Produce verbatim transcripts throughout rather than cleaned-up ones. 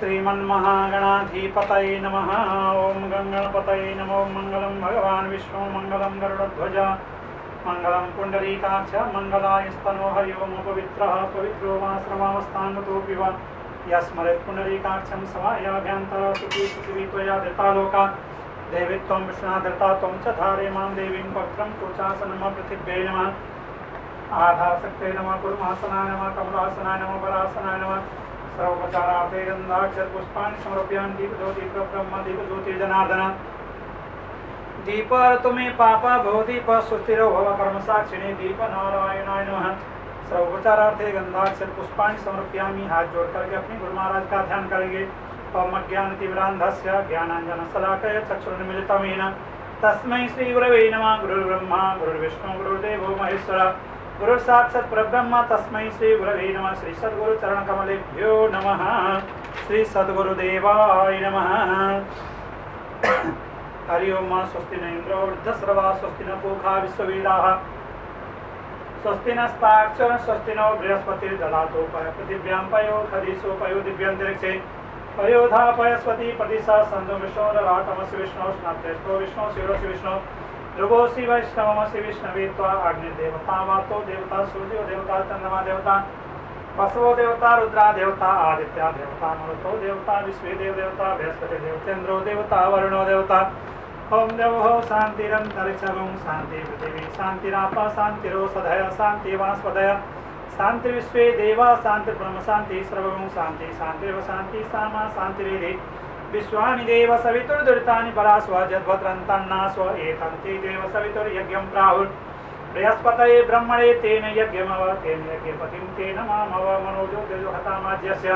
श्रीमन्महागणाधिपतये नमः। ओं गंगणपतये नमो। मंगलम भगवान विष्णु मंगलम गरुड़ध्वज मंगलम पुंडरीकाक्ष मंगलाय स्तनो हरिओमुपवित्रः पवित्रो वा श्रमावस्थानगतोऽपि वा यस्मरेत् पुंडरीकाक्षं समायाभ्यन्तरः सुखी सुखी त्वया धृता लोका देवी त्वं विष्णुधृता त्वं च धारे मां देवीं पत्रं कुचासनमः पृथिव्यै नमः। आधारशक्ते नमः कुर्मासनाय नमः कमलासनाय नमः परासनाय नमः। सर्वोपचारार्थे गन्धाक्षर पुष्पाणि समर्पयामि। दीपज्योति ब्रह्म दीपज्योति जनार्दन दीप तुम्हें पापा भव दीप सुस्थिरो भव कर्म साक्षिणे दीप नारायणाय नमः। सर्वोपचारार्थे गंधाक्षर पुष्पाणि समर्पयामि। हाथ जोड़ करके अपने गुरु महाराज का ध्यान करेंगे। ओम अज्ञानतिमिरान्धस्य ज्ञानाञ्जनशलाकया चक्षुरुन्मीलितं येन तस्मै श्री गुरवे नमः। गुरुर्ब्रह्मा गुरुर्विष्णु गुरुर्देवो महेश्वरः गुरु साक्षात् परब्रह्म तस्मै श्री गुरवे नमः। श्री सद्गुरु चरण कमलेभ्यो नमः। श्री सद्गुरुदेवाय नमः। हरि ओम। स्वस्ति न इंद्रो वृद्धश्रवा स्वस्ति न पूषा विश्ववेदाः स्वस्ति नस्ताक्षर स्वस्ति नो बृहस्पतिर्दधातु पृथिव्यां पयो खदिशो पयो दिव्यन्तरिक्षे पयोधा पयस्पति प्रतिशा सन्धु विष्णोराटमसि विष्णु स्नातेस्तो विष्णु शिरोसि विष्णु ध्रुवोसि वैष्णवमसि विष्णवे त्वा अग्निर्देवता वातो देवता सूर्यो देवता चन्द्रमा देवता वसवो देवता रुद्रा देवता आदित्या देवता मरुतो देवता विश्वे देव देवता बृहस्पति देवतेन्द्रो देवता वरुणो देवता। ओम देवो शांतिरंतरिक्षं शांति पृथिवी शांतिरापः शांतिरोषधय शांति वनस्पतय शांति विश्वे देवा शांति ब्रह्म शांति सर्वं शांति शांतिरेव शांति सामा शांतिरेधि विश्वानि देव सवितुर्दुरितानि परास्व जद्भद्रन्तन्नास्व एतन्ति देव सवितुर्यज्ञं प्राहुः बृहस्पतये ब्रह्मणे तेन यज्ञमव तेन यज्ञपतिं तेन मामव मनोजोतिर्हतामाज्यस्य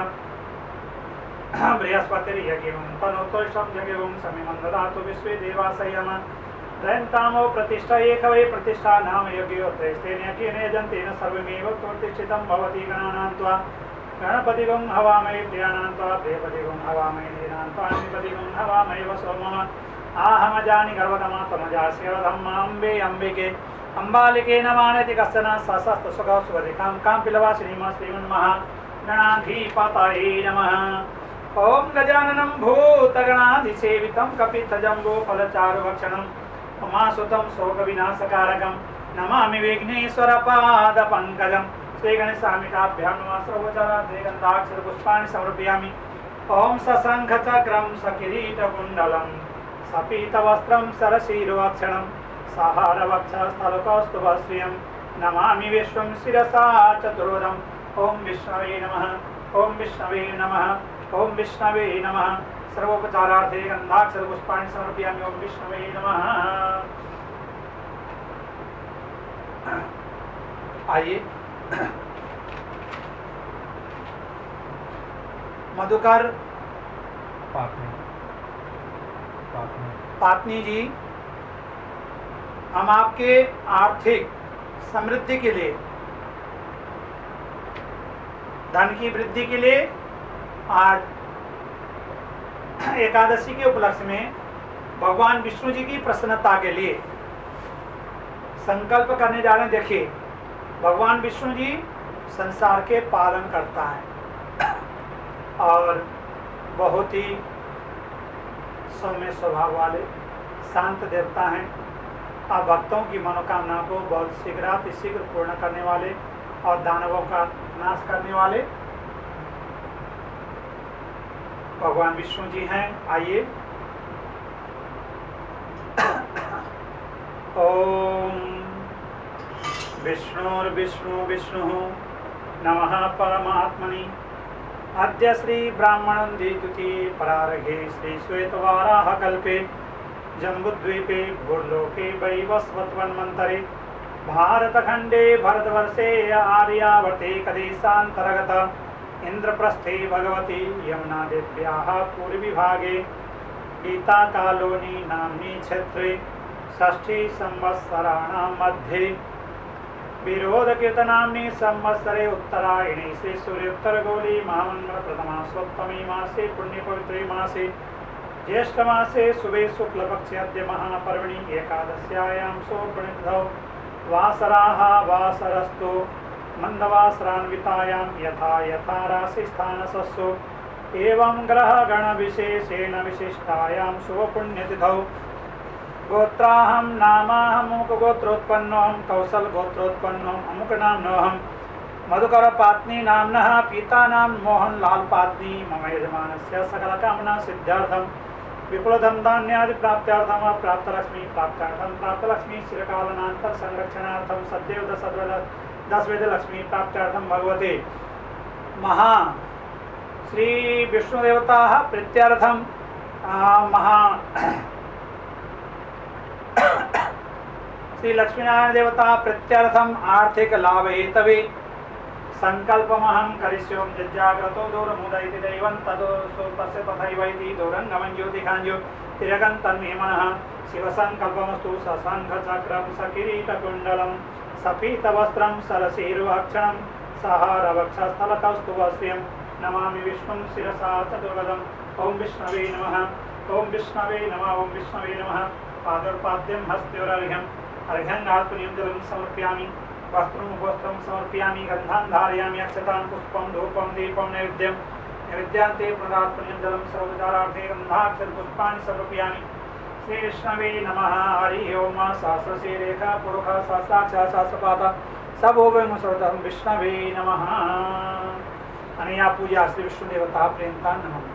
बृहस्पतिर्यज्ञं तनोतोषं यज्ञं समिमं ददातु विश्वे देवासयम त्रयन्तामो प्रतिष्ठा एक वै प्रतिष्ठा नाम यज्ञोत्तरेस्तेन यज्ञेन यजन्तेन सर्वमेव प्रतिष्ठितं भवति। गणानां त्वा गणपतिगं हवामहे प्रियाणां त्वा प्रियपतिगं हवामहे नीनान्त्वान्निपतिगं हवामहे सोमः आहमजानि गर्भतमा त्वमजास्यवधम्माम्बे अम्बिके अम्बालिके नमानेति कश्चन सशस्तसुखः सुभदिकां काम्पिलवा श्रीमः श्रीमन्महागणाधिपतये नमः। ओम गजाननं भूतगणाधिसेवितं कपित्थजम्बूफलचारुभक्षणं उमासुतं शोकविनाशकारकं नमामि विघ्नेश्वरपादपङ्कजं। श्रीगणेशस्वामिकाभ्यां नमः। सर्वोपचारार्थे गन्धाक्षरपुष्पाणि समर्पयामि। ओम सशङ्खचक्रं सकिरीटकुण्डलं सपीतवस्त्रं सरसीरुवक्षणं सहारवक्षस्थलकौस्तुभश्रियं नमामि विश्वं शिरसा चतुर्भुजम्। ओम विष्णवे नमः। ओम विष्णवे नमः। ओम विष्णवे नमः। सर्वोपचारार्थे गन्धाक्षरपुष्पाणि समर्पयामि। ओम विष्णवे नमः। आइए मधुकर पाटनी पाटनी जी, हम आपके आर्थिक समृद्धि के लिए, धन की वृद्धि के लिए आज एकादशी के उपलक्ष्य में भगवान विष्णु जी की प्रसन्नता के लिए संकल्प करने जा रहे हैं। देखिए, भगवान विष्णु जी संसार के पालन करता है और बहुत ही सौम्य स्वभाव वाले शांत देवता हैं और भक्तों की मनोकामना को बहुत शीघ्र शीघ्र पूर्ण करने वाले और दानवों का नाश करने वाले भगवान विष्णु जी हैं। आइए ओम विष्णुर्विष्णु विष्णु नमः परमात्मनि। अद्य श्री ब्राह्मणन्दितुति परार्घे श्री श्वेतवाराह कल्पे जम्बुद्वीपे भूर्लोके वैवस्वत्वन्मन्तरे भारतखण्डे भरतवर्षे आर्यावर्ते कदेशान्तर्गत इंद्रप्रस्थे भगवती यमुनादेव्याः पूर्वविभागे गीताकालोनी नाम्नी क्षेत्रे षष्ठी संवत्सराणां मध्ये विरोधकीर्तनाम्नि संवत्सरे उत्तरायणे श्री सूर्योत्तरगौली महामंगल प्रथमा स्वत्तमी मासे पुण्यपवित्रे मासे ज्येष्ठमासे शुभे शुक्लपक्षे अद्य महापर्वणि एकादश्यायां सोपनिधौ वासराः वासरस्तु मंदवासरान्वितायां यथा यथा राशिस्थानसस्सु एवं ग्रह गण विशेषेण विशिष्टायां शुभ पुण्यतिथौ गोत्राहं नामाहं अमुक गोत्रोत्पन्नोऽहं कौशल गोत्रोत्पन्नोऽहं अमुक नाम्नोऽहं मधुकर पात्नी नाम्नः पिता नाम मोहन लाल पात्नी मम यजमानस्य सकल कामना सिद्ध्यर्थं विपुल धन धान्यादि प्राप्त्यार्थं वा प्राप्तलक्ष्मी प्राप्त्यार्थं प्राप्तलक्ष्मी चिरकालनान्तर संरक्षणार्थं सदैव दश दस वेद लक्ष्मी प्राप्त्यार्थं भगवते महा श्री विष्णुदेवताः प्रीत्यर्थं महा श्री लक्ष्मीनारायण देवता प्रीत्यर्थम आर्थिक लाभ हेतवे संकल्पमहं करिष्योम जज्जाग्रतो दूरमुदयति दैवं तदोसो तस्य तथैवैति दूरंगमं ज्योतिकाञ्जो तिरगं तन्मे मनः शिवसंकल्पमस्तु सशङ्खचक्रं सकिरीटकुण्डलं सपीतवस्त्रं सरसीरुभक्षणं सहारवक्षस्थलकौस्तुभस्यं नमामि विष्णुं शिरसा चतुर्वदम् ओं विष्णवे नमः ओं विष्णवे नमः ओं विष्णवे नमः पादोर्पाद्यं हस्त्योरर्घ्यम् अर्घ्यङ्गात्पुण्यं जलं समर्पयामि वस्त्रं वस्त्रं समर्पयामि गन्धान् धारयामि अक्षतान् पुष्पं धूपं दीपं नैवेद्यं नैवेद्यान्ते पुनरात्पुण्यं जलं सर्वोपचारार्थे गन्धाक्षरपुष्पाणि समर्पयामि श्रीविष्णवे नमः हरिः ओम सहस्रशीरेखा पुरुषः सहस्राक्षः सहस्रपादः सभोगं सर्वतः विष्णवे नमः। अनया पूजा श्री विष्णुदेवता प्रेमता नमः।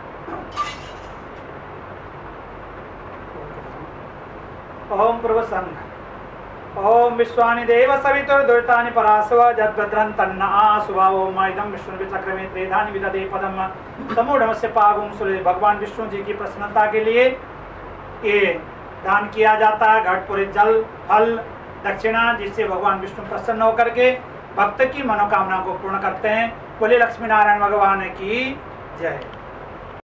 ओम प्रवसन्न ओम विश्वानि देव सवितुर्दुरितानि परासव जद्भद्रं तन्न आसुव ओम इदं विष्णु चक्रमे त्रेधानि विदधे पदम समूढ़मस्य पागुं सुले। भगवान विष्णु जी की प्रसन्नता के लिए ये दान किया जाता है घटपुरी जल फल दक्षिणा, जिससे भगवान विष्णु प्रसन्न होकर के भक्त की मनोकामना को पूर्ण करते हैं। बोले लक्ष्मी नारायण भगवान की जय।